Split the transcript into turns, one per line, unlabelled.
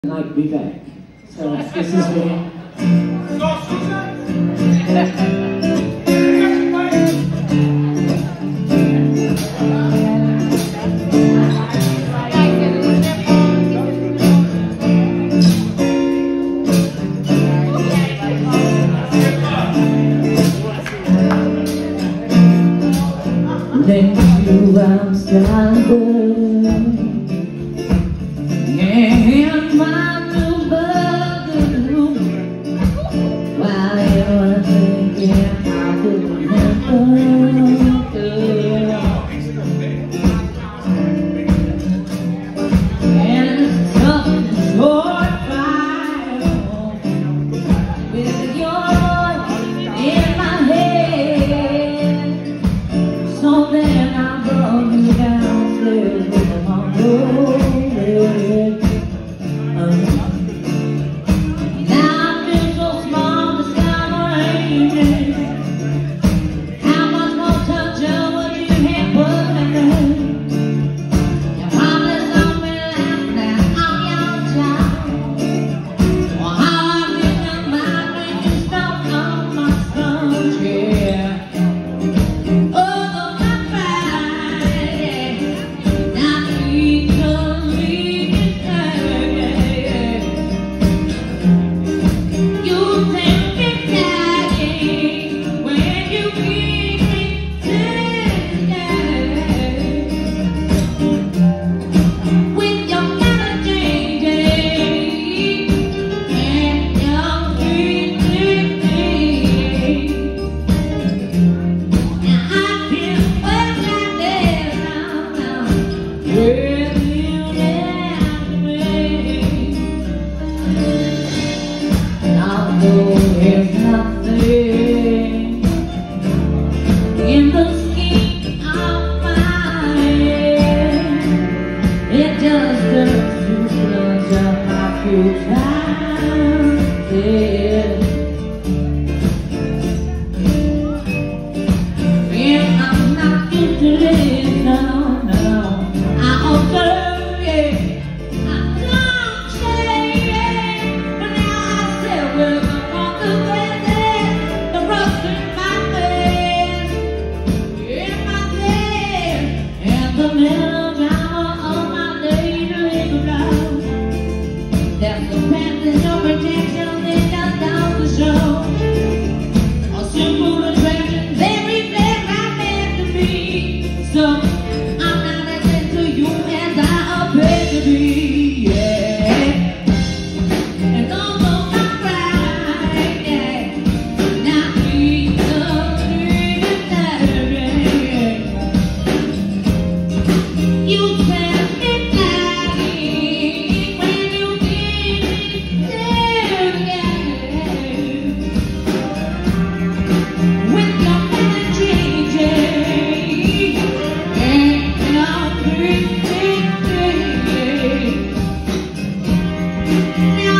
Like be back. So this is me. Thank you, I'm standing in my new bedroom while you're thinking how to remember. And it's tough and short fire with your in my head. So then I brought you downstairs with my road. Now I've been so small, discovering how much more touch of what you had put in. You probably saw me laugh that I'm your child, or how I feel about when you stop on my sponge, yeah. There's nothing in the scheme of my head. It just turns to sludge up my future. And I'm not into this, no, no. I observe it. There's no passage, no protection, they just down the show. A simple attraction, very bad, I meant to be. So I'm not as into you as I appear to be, yeah. It's almost not right, yeah. Now we agree with that, yeah. You said me lying when you now